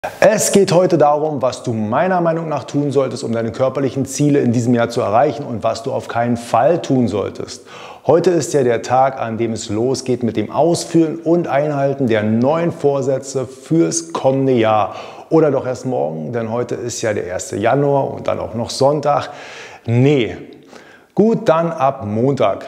Es geht heute darum, was du meiner Meinung nach tun solltest, um deine körperlichen Ziele in diesem Jahr zu erreichen und was du auf keinen Fall tun solltest. Heute ist ja der Tag, an dem es losgeht mit dem Ausführen und Einhalten der neuen Vorsätze fürs kommende Jahr. Oder doch erst morgen, denn heute ist ja der 1. Januar und dann auch noch Sonntag. Nee, gut, dann ab Montag.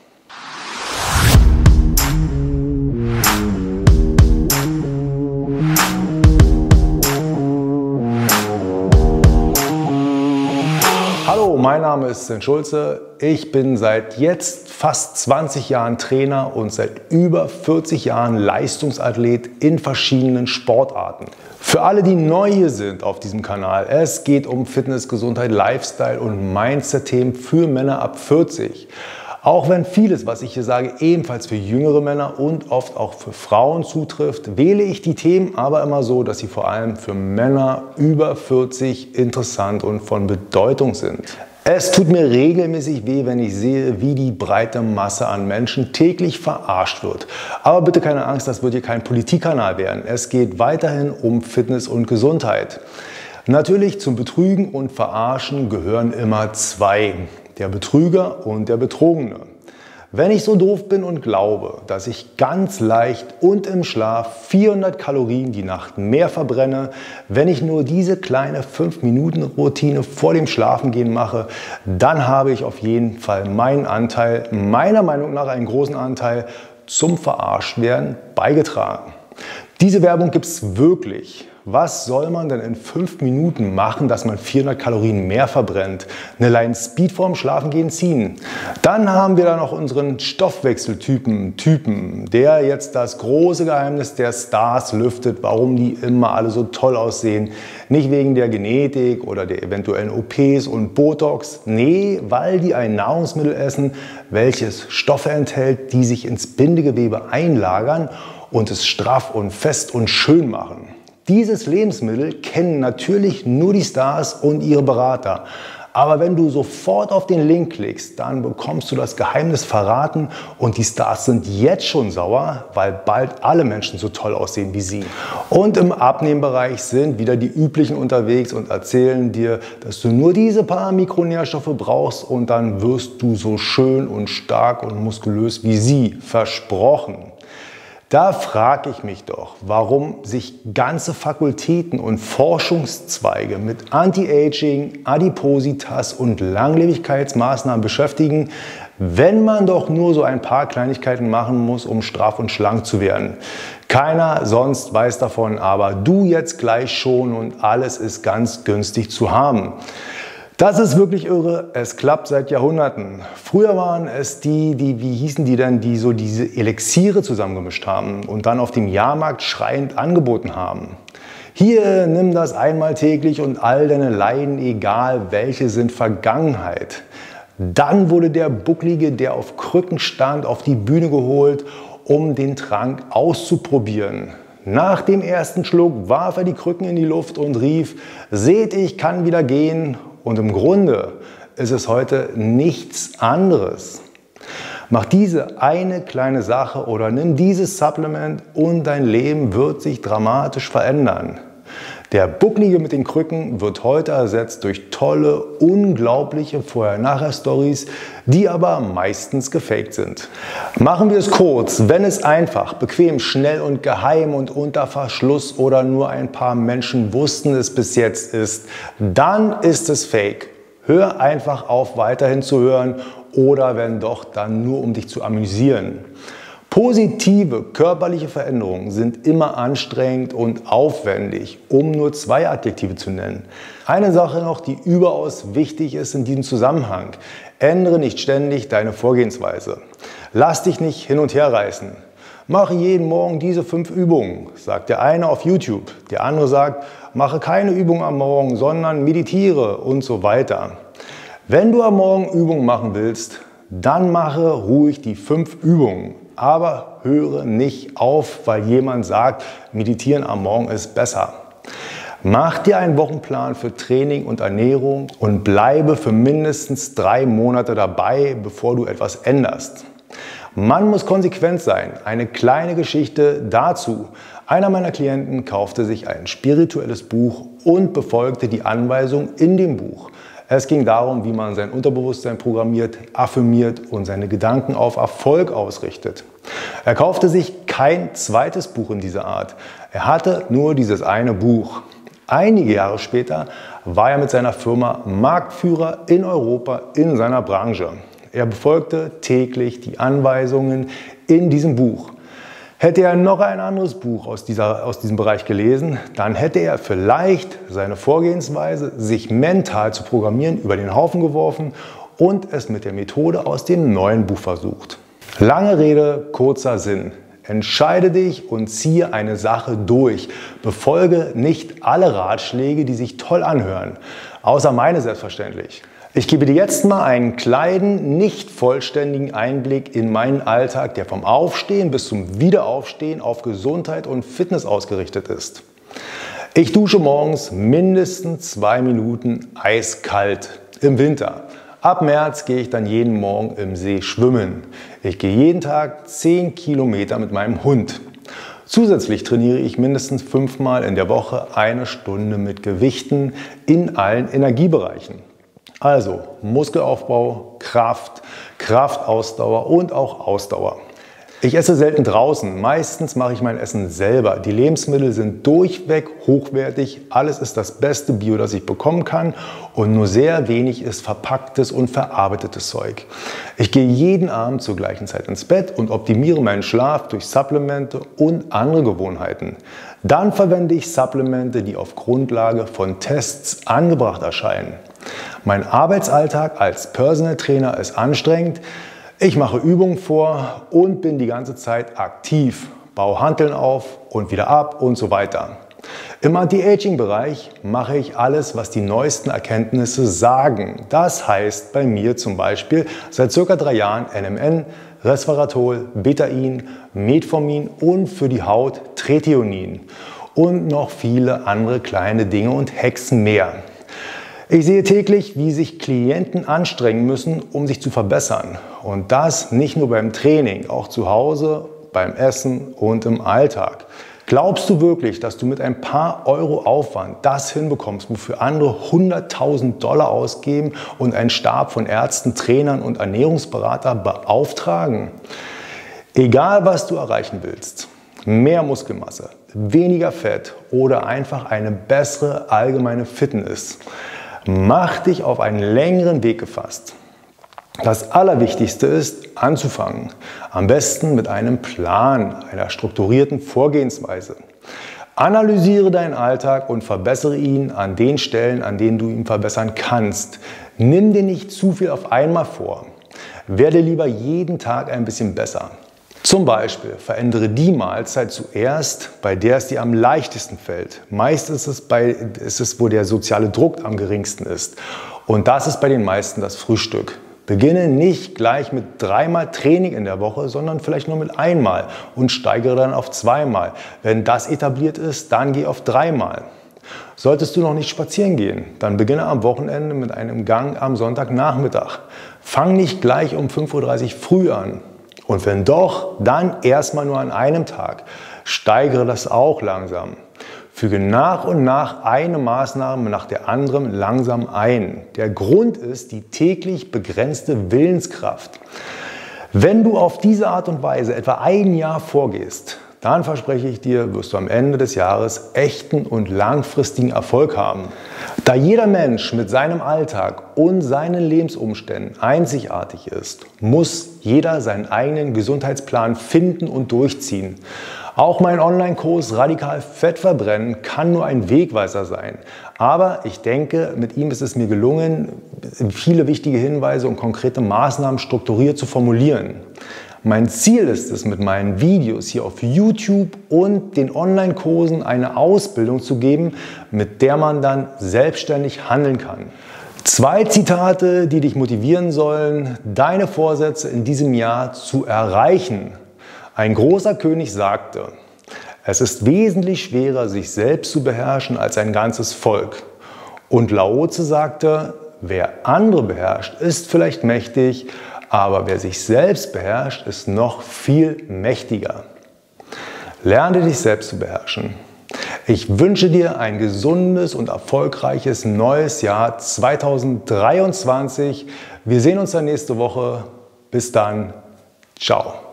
Hallo, mein Name ist Sven Schulze. Ich bin seit jetzt fast 20 Jahren Trainer und seit über 40 Jahren Leistungsathlet in verschiedenen Sportarten. Für alle, die neu hier sind auf diesem Kanal, es geht um Fitness, Gesundheit, Lifestyle und Mindset-Themen für Männer ab 40. Auch wenn vieles, was ich hier sage, ebenfalls für jüngere Männer und oft auch für Frauen zutrifft, wähle ich die Themen aber immer so, dass sie vor allem für Männer über 40 interessant und von Bedeutung sind. Es tut mir regelmäßig weh, wenn ich sehe, wie die breite Masse an Menschen täglich verarscht wird. Aber bitte keine Angst, das wird hier kein Politikkanal werden. Es geht weiterhin um Fitness und Gesundheit. Natürlich zum Betrügen und Verarschen gehören immer zwei. Der Betrüger und der Betrogene. Wenn ich so doof bin und glaube, dass ich ganz leicht und im Schlaf 400 Kalorien die Nacht mehr verbrenne, wenn ich nur diese kleine 5-Minuten-Routine vor dem Schlafengehen mache, dann habe ich auf jeden Fall meinen Anteil, meiner Meinung nach einen großen Anteil, zum Verarschtwerden beigetragen. Diese Werbung gibt es wirklich. Was soll man denn in 5 Minuten machen, dass man 400 Kalorien mehr verbrennt? Eine Line Speed vorm Schlafengehen ziehen. Dann haben wir da noch unseren Stoffwechseltypen, der jetzt das große Geheimnis der Stars lüftet, warum die immer alle so toll aussehen. Nicht wegen der Genetik oder der eventuellen OPs und Botox. Nee, weil die ein Nahrungsmittel essen, welches Stoffe enthält, die sich ins Bindegewebe einlagern und es straff und fest und schön machen. Dieses Lebensmittel kennen natürlich nur die Stars und ihre Berater. Aber wenn du sofort auf den Link klickst, dann bekommst du das Geheimnis verraten und die Stars sind jetzt schon sauer, weil bald alle Menschen so toll aussehen wie sie. Und im Abnehmbereich sind wieder die Üblichen unterwegs und erzählen dir, dass du nur diese paar Mikronährstoffe brauchst und dann wirst du so schön und stark und muskulös wie sie. Versprochen. Da frage ich mich doch, warum sich ganze Fakultäten und Forschungszweige mit Anti-Aging, Adipositas und Langlebigkeitsmaßnahmen beschäftigen, wenn man doch nur so ein paar Kleinigkeiten machen muss, um straff und schlank zu werden. Keiner sonst weiß davon, aber du jetzt gleich schon und alles ist ganz günstig zu haben. Das ist wirklich irre, es klappt seit Jahrhunderten. Früher waren es wie hießen die denn, die so diese Elixiere zusammengemischt haben und dann auf dem Jahrmarkt schreiend angeboten haben. Hier, nimm das einmal täglich und all deine Leiden, egal welche, sind Vergangenheit. Dann wurde der Bucklige, der auf Krücken stand, auf die Bühne geholt, um den Trank auszuprobieren. Nach dem ersten Schluck warf er die Krücken in die Luft und rief: Seht, ich kann wieder gehen. Und im Grunde ist es heute nichts anderes. Mach diese eine kleine Sache oder nimm dieses Supplement und dein Leben wird sich dramatisch verändern. Der Bucklige mit den Krücken wird heute ersetzt durch tolle, unglaubliche Vorher-Nachher-Stories, die aber meistens gefaked sind. Machen wir es kurz, wenn es einfach, bequem, schnell und geheim und unter Verschluss oder nur ein paar Menschen wussten es bis jetzt ist, dann ist es fake. Hör einfach auf, weiterhin zu hören oder wenn doch, dann nur um dich zu amüsieren. Positive körperliche Veränderungen sind immer anstrengend und aufwendig, um nur 2 Adjektive zu nennen. Eine Sache noch, die überaus wichtig ist in diesem Zusammenhang. Ändere nicht ständig deine Vorgehensweise. Lass dich nicht hin und her reißen. Mache jeden Morgen diese 5 Übungen, sagt der eine auf YouTube. Der andere sagt, mache keine Übung am Morgen, sondern meditiere und so weiter. Wenn du am Morgen Übungen machen willst, dann mache ruhig die 5 Übungen. Aber höre nicht auf, weil jemand sagt, meditieren am Morgen ist besser. Mach dir einen Wochenplan für Training und Ernährung und bleibe für mindestens 3 Monate dabei, bevor du etwas änderst. Man muss konsequent sein. Eine kleine Geschichte dazu. Einer meiner Klienten kaufte sich ein spirituelles Buch und befolgte die Anweisung in dem Buch. Es ging darum, wie man sein Unterbewusstsein programmiert, affirmiert und seine Gedanken auf Erfolg ausrichtet. Er kaufte sich kein zweites Buch in dieser Art. Er hatte nur dieses eine Buch. Einige Jahre später war er mit seiner Firma Marktführer in Europa in seiner Branche. Er befolgte täglich die Anweisungen in diesem Buch. Hätte er noch ein anderes Buch aus diesem Bereich gelesen, dann hätte er vielleicht seine Vorgehensweise, sich mental zu programmieren, über den Haufen geworfen und es mit der Methode aus dem neuen Buch versucht. Lange Rede, kurzer Sinn. Entscheide dich und ziehe eine Sache durch. Befolge nicht alle Ratschläge, die sich toll anhören, außer meine selbstverständlich. Ich gebe dir jetzt mal einen kleinen, nicht vollständigen Einblick in meinen Alltag, der vom Aufstehen bis zum Wiederaufstehen auf Gesundheit und Fitness ausgerichtet ist. Ich dusche morgens mindestens 2 Minuten eiskalt im Winter. Ab März gehe ich dann jeden Morgen im See schwimmen. Ich gehe jeden Tag 10 Kilometer mit meinem Hund. Zusätzlich trainiere ich mindestens 5-mal in der Woche 1 Stunde mit Gewichten in allen Energiebereichen. Also Muskelaufbau, Kraft, Kraftausdauer und auch Ausdauer. Ich esse selten draußen, meistens mache ich mein Essen selber. Die Lebensmittel sind durchweg hochwertig, alles ist das beste Bio, das ich bekommen kann und nur sehr wenig ist verpacktes und verarbeitetes Zeug. Ich gehe jeden Abend zur gleichen Zeit ins Bett und optimiere meinen Schlaf durch Supplemente und andere Gewohnheiten. Dann verwende ich Supplemente, die auf Grundlage von Tests angebracht erscheinen. Mein Arbeitsalltag als Personal Trainer ist anstrengend. Ich mache Übungen vor und bin die ganze Zeit aktiv, baue Hanteln auf und wieder ab und so weiter. Im Anti-Aging-Bereich mache ich alles, was die neuesten Erkenntnisse sagen. Das heißt bei mir zum Beispiel seit ca. 3 Jahren NMN, Resveratrol, Betain, Metformin und für die Haut Trethionin und noch viele andere kleine Dinge und Hexen mehr. Ich sehe täglich, wie sich Klienten anstrengen müssen, um sich zu verbessern. Und das nicht nur beim Training, auch zu Hause, beim Essen und im Alltag. Glaubst du wirklich, dass du mit ein paar Euro Aufwand das hinbekommst, wofür andere 100.000 $ ausgeben und einen Stab von Ärzten, Trainern und Ernährungsberatern beauftragen? Egal, was du erreichen willst, mehr Muskelmasse, weniger Fett oder einfach eine bessere allgemeine Fitness, mach dich auf einen längeren Weg gefasst. Das Allerwichtigste ist, anzufangen. Am besten mit einem Plan, einer strukturierten Vorgehensweise. Analysiere deinen Alltag und verbessere ihn an den Stellen, an denen du ihn verbessern kannst. Nimm dir nicht zu viel auf einmal vor. Werde lieber jeden Tag ein bisschen besser. Zum Beispiel verändere die Mahlzeit zuerst, bei der es dir am leichtesten fällt. Meist ist es, wo der soziale Druck am geringsten ist. Und das ist bei den meisten das Frühstück. Beginne nicht gleich mit 3-mal Training in der Woche, sondern vielleicht nur mit 1-mal und steigere dann auf 2-mal. Wenn das etabliert ist, dann geh auf 3-mal. Solltest du noch nicht spazieren gehen, dann beginne am Wochenende mit einem Gang am Sonntagnachmittag. Fang nicht gleich um 5:30 Uhr früh an. Und wenn doch, dann erstmal nur an einem Tag. Steigere das auch langsam. Füge nach und nach eine Maßnahme nach der anderen langsam ein. Der Grund ist die täglich begrenzte Willenskraft. Wenn du auf diese Art und Weise etwa 1 Jahr vorgehst, dann verspreche ich dir, wirst du am Ende des Jahres echten und langfristigen Erfolg haben. Da jeder Mensch mit seinem Alltag und seinen Lebensumständen einzigartig ist, muss jeder seinen eigenen Gesundheitsplan finden und durchziehen. Auch mein Online-Kurs Radikal Fett verbrennen kann nur ein Wegweiser sein. Aber ich denke, mit ihm ist es mir gelungen, viele wichtige Hinweise und konkrete Maßnahmen strukturiert zu formulieren. Mein Ziel ist es, mit meinen Videos hier auf YouTube und den Online-Kursen eine Ausbildung zu geben, mit der man dann selbstständig handeln kann. 2 Zitate, die dich motivieren sollen, deine Vorsätze in diesem Jahr zu erreichen. Ein großer König sagte: Es ist wesentlich schwerer, sich selbst zu beherrschen, als ein ganzes Volk. Und Lao-Tse sagte: Wer andere beherrscht, ist vielleicht mächtig, aber wer sich selbst beherrscht, ist noch viel mächtiger. Lerne dich selbst zu beherrschen. Ich wünsche dir ein gesundes und erfolgreiches neues Jahr 2023. Wir sehen uns dann nächste Woche. Bis dann. Ciao.